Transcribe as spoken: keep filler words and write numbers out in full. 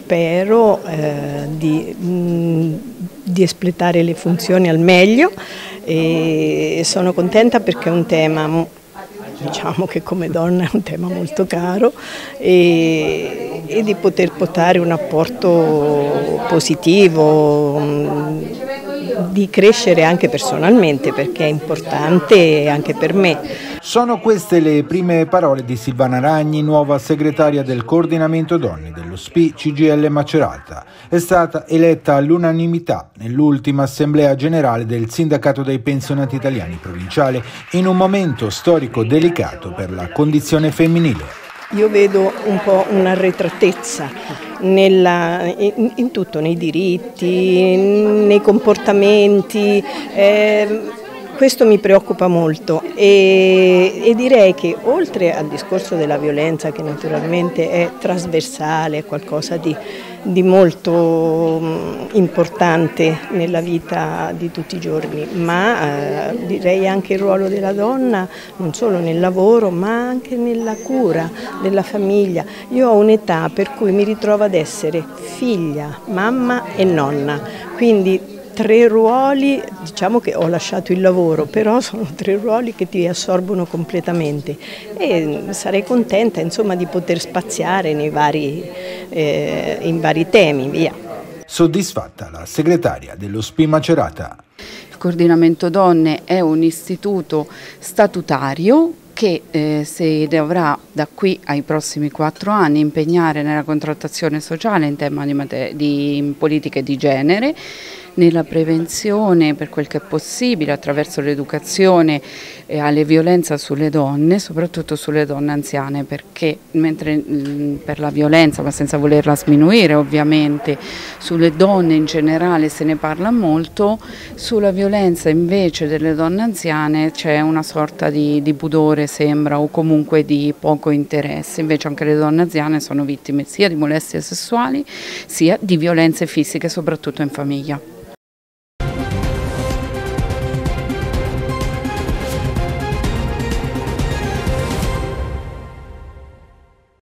spero eh, di, mh, di espletare le funzioni al meglio e sono contenta perché è un tema, diciamo che come donna è un tema molto caro e, e di poter portare un apporto positivo, mh, di crescere anche personalmente perché è importante anche per me. Sono queste le prime parole di Silvana Ragni, nuova segretaria del coordinamento donne dello S P I C G I L Macerata. È stata eletta all'unanimità nell'ultima assemblea generale del Sindacato dei Pensionati Italiani provinciale in un momento storico delicato per la condizione femminile. Io vedo un po' un'arretratezza nella, in, in tutto, nei diritti, nei comportamenti, eh, questo mi preoccupa molto e, e direi che oltre al discorso della violenza, che naturalmente è trasversale, è qualcosa di, di molto importante nella vita di tutti i giorni, ma eh, direi anche il ruolo della donna non solo nel lavoro ma anche nella cura della famiglia. Io ho un'età per cui mi ritrovo ad essere figlia, mamma e nonna, quindi tre ruoli, diciamo che ho lasciato il lavoro, però sono tre ruoli che ti assorbono completamente e sarei contenta insomma di poter spaziare nei vari, eh, in vari temi, via. Soddisfatta la segretaria dello S P I Macerata. Il Coordinamento Donne è un istituto statutario che eh, si dovrà da qui ai prossimi quattro anni impegnare nella contrattazione sociale in tema di, di politiche di genere, nella prevenzione per quel che è possibile attraverso l'educazione eh, alle violenze sulle donne, soprattutto sulle donne anziane, perché mentre mh, per la violenza, ma senza volerla sminuire ovviamente, sulle donne in generale se ne parla molto, sulla violenza invece delle donne anziane c'è una sorta di, di pudore sembra o comunque di poco interesse, invece anche le donne anziane sono vittime sia di molestie sessuali sia di violenze fisiche soprattutto in famiglia.